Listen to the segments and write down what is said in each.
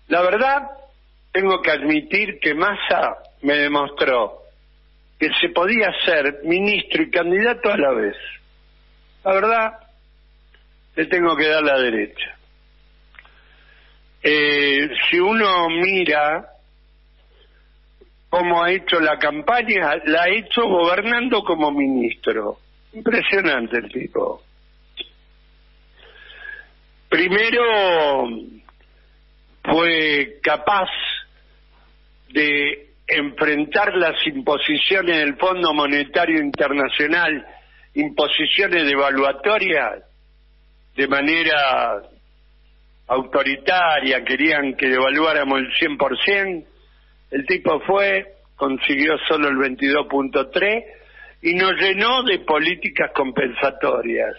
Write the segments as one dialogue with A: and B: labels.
A: La verdad, tengo que admitir que Massa me demostró que se podía ser ministro y candidato a la vez. La verdad, le tengo que dar la derecha. Si uno mira cómo ha hecho la campaña, la ha hecho gobernando como ministro. Impresionante el tipo. Primero fue capaz de enfrentar las imposiciones del Fondo Monetario Internacional, imposiciones devaluatorias, de manera autoritaria, querían que devaluáramos el 100%, el tipo consiguió solo el 22.3% y nos llenó de políticas compensatorias.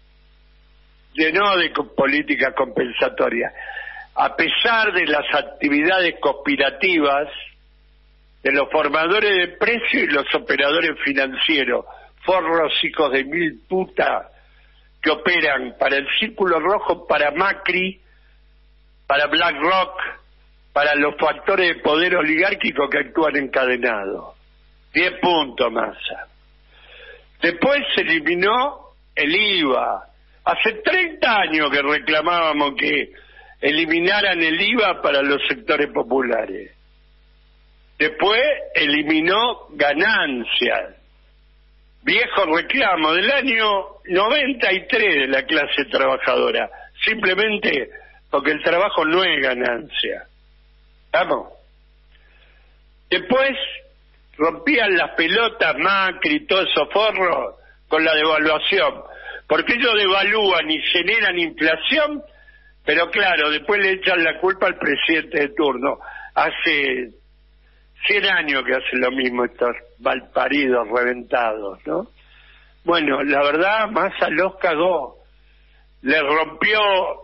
A: A pesar de las actividades conspirativas de los formadores de precios y los operadores financieros, forros hijos de mil puta, que operan para el Círculo Rojo, para Macri, para BlackRock, para los factores de poder oligárquico que actúan encadenados. 10 puntos, Massa. Después se eliminó el IVA. Hace 30 años que reclamábamos que eliminaran el IVA para los sectores populares. Después eliminó ganancias. Viejo reclamo del año 93 de la clase trabajadora. Simplemente porque el trabajo no es ganancia. ¿Estamos? Después rompían las pelotas Macri y todos esos forros con la devaluación. Porque ellos devalúan y generan inflación, pero claro, después le echan la culpa al presidente de turno. Hace 100 años que hacen lo mismo estos malparidos reventados, ¿no? Bueno, la verdad, Massa los cagó. Le rompió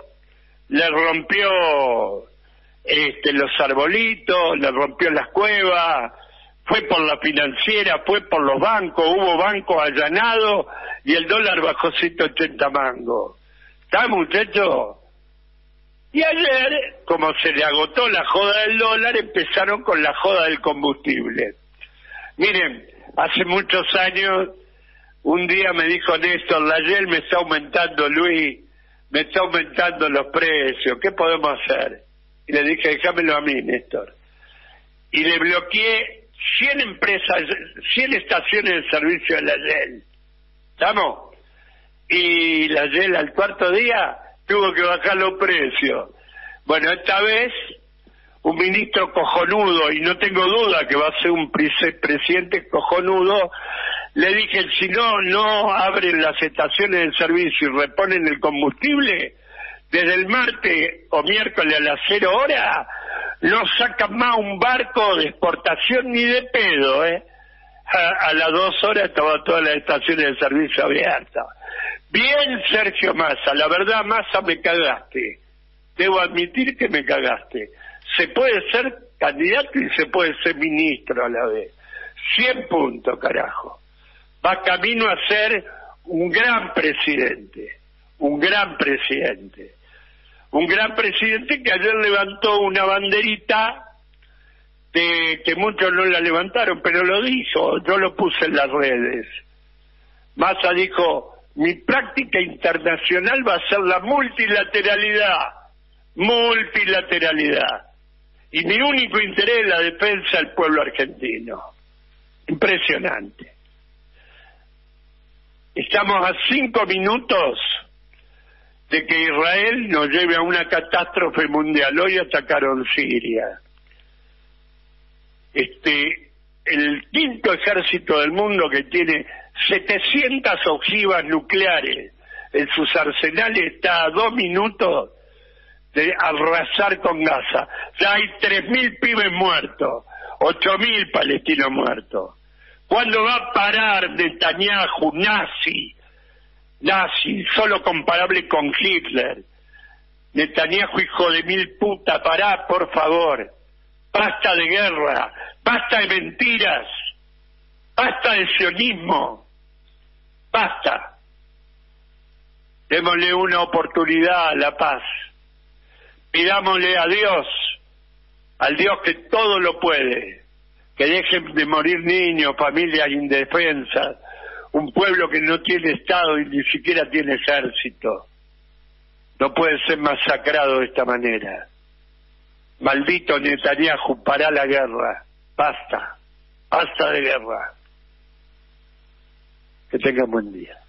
A: los arbolitos, le rompió las cuevas, fue por la financiera, fue por los bancos, hubo bancos allanados y el dólar bajó 180 mangos. ¿Está, muchachos? Y ayer, como se le agotó la joda del dólar, empezaron con la joda del combustible. Miren, hace muchos años, un día me dijo Néstor, la Yel me está aumentando, Luis, me está aumentando los precios, ¿qué podemos hacer? Y le dije, déjamelo a mí, Néstor. Y le bloqueé 100 empresas, 100 estaciones de servicio de la Yel. ¿Estamos? Y la Yel al cuarto día tuvo que bajar los precios. Bueno, esta vez un ministro cojonudo, y no tengo duda que va a ser un presidente cojonudo, le dije, si no abren las estaciones de servicio y reponen el combustible, desde el martes o miércoles a las 0 horas, no sacan más un barco de exportación ni de pedo, A las 2 horas estaban todas las estaciones de servicio abiertas. Bien, Sergio Massa, la verdad, Massa, me cagaste. Debo admitir que me cagaste. Se puede ser candidato y se puede ser ministro a la vez. 100 puntos, carajo. Va camino a ser un gran presidente. Un gran presidente. Un gran presidente que ayer levantó una banderita que muchos no la levantaron, pero lo dijo, yo lo puse en las redes. Massa dijo, mi práctica internacional va a ser la multilateralidad. Multilateralidad. Y mi único interés es la defensa del pueblo argentino. Impresionante. Estamos a 5 minutos de que Israel nos lleve a una catástrofe mundial. Hoy atacaron Siria. El quinto ejército del mundo, que tiene 700 ojivas nucleares en sus arsenales, está a 2 minutos de arrasar con Gaza. Ya hay 3.000 pibes muertos, 8.000 palestinos muertos. ¿Cuándo va a parar Netanyahu, nazi, solo comparable con Hitler? Netanyahu, hijo de mil puta, pará, por favor. Basta de guerra, basta de mentiras, basta de sionismo, basta. Démosle una oportunidad a la paz. Pidámosle a Dios al Dios que todo lo puede, que dejen de morir niños, familias indefensas, un pueblo que no tiene Estado y ni siquiera tiene ejército. No puede ser masacrado de esta manera. Maldito Netanyahu, pará la guerra. Basta de guerra. Que tengan buen día.